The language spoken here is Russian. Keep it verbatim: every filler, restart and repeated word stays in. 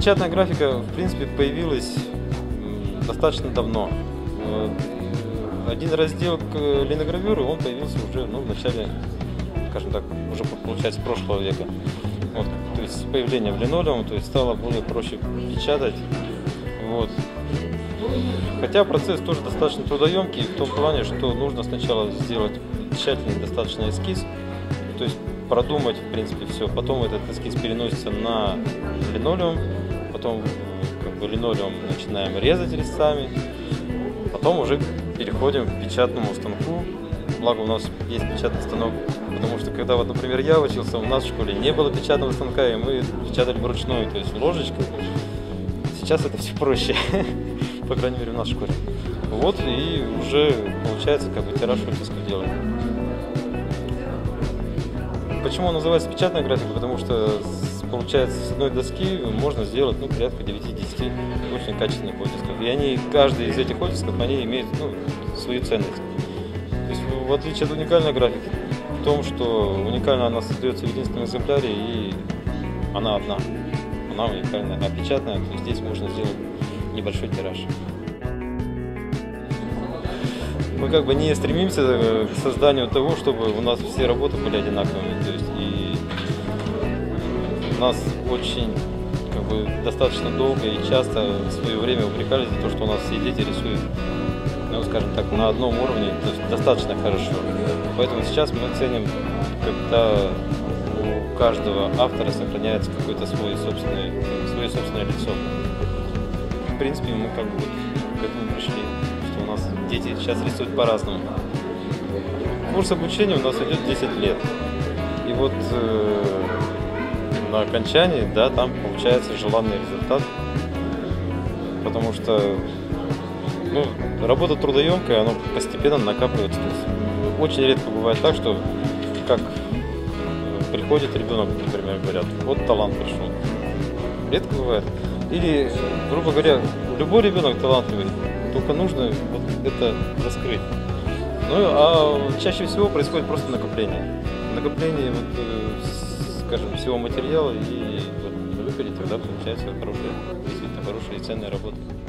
Печатная графика, в принципе, появилась достаточно давно. Один раздел линогравюры, он появился уже ну, в начале, скажем так, уже получается прошлого века. Вот, то есть с появлением линолеума, то есть стало более проще печатать. Вот. Хотя процесс тоже достаточно трудоемкий в том плане, что нужно сначала сделать тщательный достаточно эскиз, то есть продумать в принципе все. Потом этот эскиз переносится на линолеум, потом как бы линолеум начинаем резать резцами, потом уже переходим к печатному станку. Благо у нас есть печатный станок, потому что когда вот, например, я учился, у нас в школе не было печатного станка, и мы печатали вручную, то есть ложечкой. Сейчас это все проще, по крайней мере в нашей школе. Вот и уже получается как бы тираж выпуска делаем. Почему он называется печатная графика? Потому что получается с одной доски можно сделать ну, порядка девяти-десяти очень качественных оттисков. И они, каждый из этих оттисков, они имеют ну, свою ценность. То есть, в отличие от уникальной графики, в том, что уникальная она создается в единственном экземпляре и она одна. Она уникальная, а печатная, то есть здесь можно сделать небольшой тираж. Мы как бы не стремимся к созданию того, чтобы у нас все работы были одинаковыми. То есть и у нас очень как бы, достаточно долго и часто в свое время упрекались за то, что у нас все дети рисуют, ну, скажем так, на одном уровне, то есть достаточно хорошо. Поэтому сейчас мы ценим, когда у каждого автора сохраняется какое-то свое собственное, свое собственное лицо. В принципе, мы как бы к этому пришли, что у нас дети сейчас рисуют по-разному. Курс обучения у нас идет десять лет. И вот э, на окончании, да, там получается желанный результат. Потому что ну, работа трудоемкая, она постепенно накапливается. То есть, очень редко бывает так, что как приходит ребенок, например, говорят, вот талант пришел. Редко бывает. Или, грубо говоря, любой ребенок талантливый, только нужно вот это раскрыть. Ну, а чаще всего происходит просто накопление. Накопление, вот, скажем, всего материала и вот, выпилить, тогда получается хорошая, действительно хорошая и ценная работа.